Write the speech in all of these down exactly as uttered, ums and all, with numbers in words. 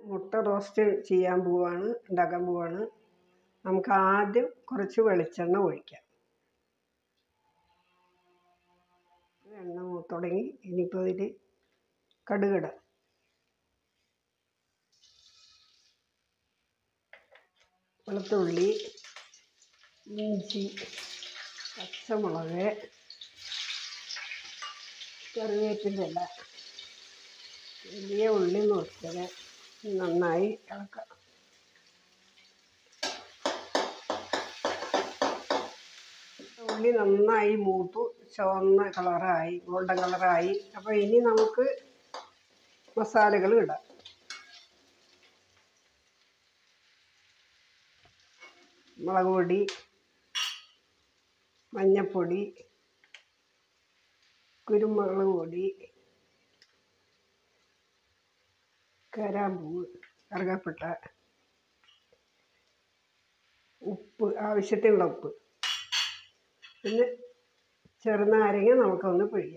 മുട്ട റോസ്റ്റ് ചെയ്യാൻ പോവാണ് ഉണ്ടാക്കാൻ പോവാണ്. നമുക്ക് ആദ്യം കുറച്ച് വെളിച്ചെണ്ണ ഒഴിക്കാം. എണ്ണ തുടങ്ങി. ഇനിയിപ്പോൾ ഇതിൽ കടുകിടാം. വെളുത്തുള്ളി, ഇഞ്ചി, പച്ചമുളക്, കറിവേപ്പിൻ്റെ ഇല, വലിയ ഉള്ളി നുറുക്കിയത് നന്നായി ഇളക്കാം. ഉള്ളി നന്നായി മൂത്തു ചുവന്ന കളറായി, ഗോൾഡൻ കളറായി. അപ്പോൾ ഇനി നമുക്ക് മസാലകൾ ഇടാം. മുളക് പൊടി, മഞ്ഞൾപ്പൊടി, കുരുമുളക് പൊടി, കരാമ്പൂവ്, കറുകപ്പട്ട, ഉപ്പ്, ആവശ്യത്തിനുള്ള ഉപ്പ്, പിന്നെ ചെറുനാരങ്ങ നമുക്കൊന്ന് പിഴിയാം.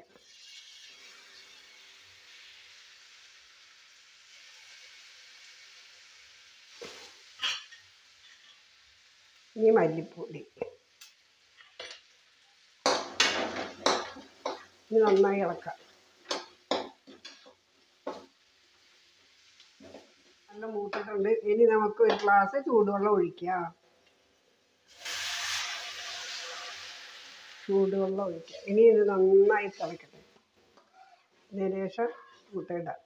ഇനി മല്ലിപ്പൊടി. ഇനി നന്നായി ഇളക്കാം. നല്ല മൂത്തിട്ടുണ്ട്. ഇനി നമുക്ക് ഒരു ഗ്ലാസ് ചൂടുവെള്ളം ഒഴിക്കാം. ചൂടുവെള്ളം ഒഴിക്കാം. ഇനി ഇത് നന്നായി തിളക്കട്ടെ. ഇതിന് ശേഷം മുട്ടയിടാം.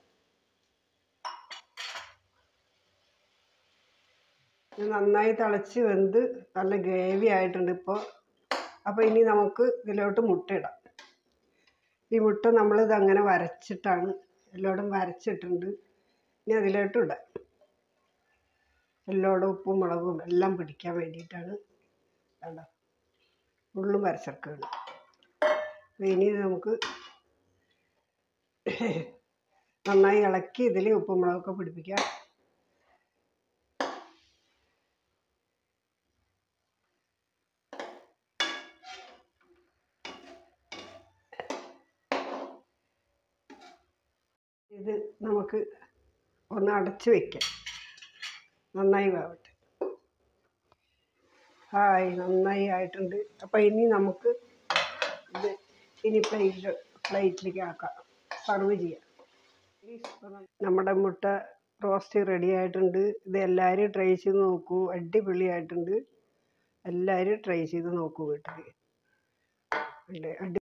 ഇത് നന്നായി തിളച്ച് വെന്ത് നല്ല ഗ്രേവി ആയിട്ടുണ്ട് ഇപ്പോൾ. അപ്പോൾ ഇനി നമുക്ക് ഇതിലോട്ട് മുട്ടയിടാം. ഈ മുട്ട നമ്മളിത് അങ്ങനെ വരച്ചിട്ടാണ്, എല്ലായിടും വരച്ചിട്ടുണ്ട്. ഇനി അതിലോട്ട് ഇടാം. എല്ലായിടും ഉപ്പും മുളകും എല്ലാം പിടിക്കാൻ വേണ്ടിയിട്ടാണ്. വേണ്ട, ഉള്ളും വരച്ചെടുക്കുകയാണ്. അപ്പോൾ ഇനി നമുക്ക് നന്നായി ഇളക്കി ഇതിൽ ഉപ്പും മുളകൊക്കെ പിടിപ്പിക്കാം. ഇത് നമുക്ക് ഒന്ന് അടച്ച് വയ്ക്കാം. നന്നായി വേവട്ടെ. ഹായ്, നന്നായി ആയിട്ടുണ്ട്. അപ്പോൾ ഇനി നമുക്ക് ഇത് ഇനി പ്ലേറ്റ് പ്ലേറ്റിലേക്ക് ആക്കാം, സർവ് ചെയ്യാം. നമ്മുടെ മുട്ട റോസ്റ്റ് റെഡി ആയിട്ടുണ്ട്. ഇത് എല്ലാവരും ട്രൈ ചെയ്ത് നോക്കൂ. അടിപൊളിയായിട്ടുണ്ട്. എല്ലാവരും ട്രൈ ചെയ്ത് നോക്കൂ വീട്ടിൽ. അടി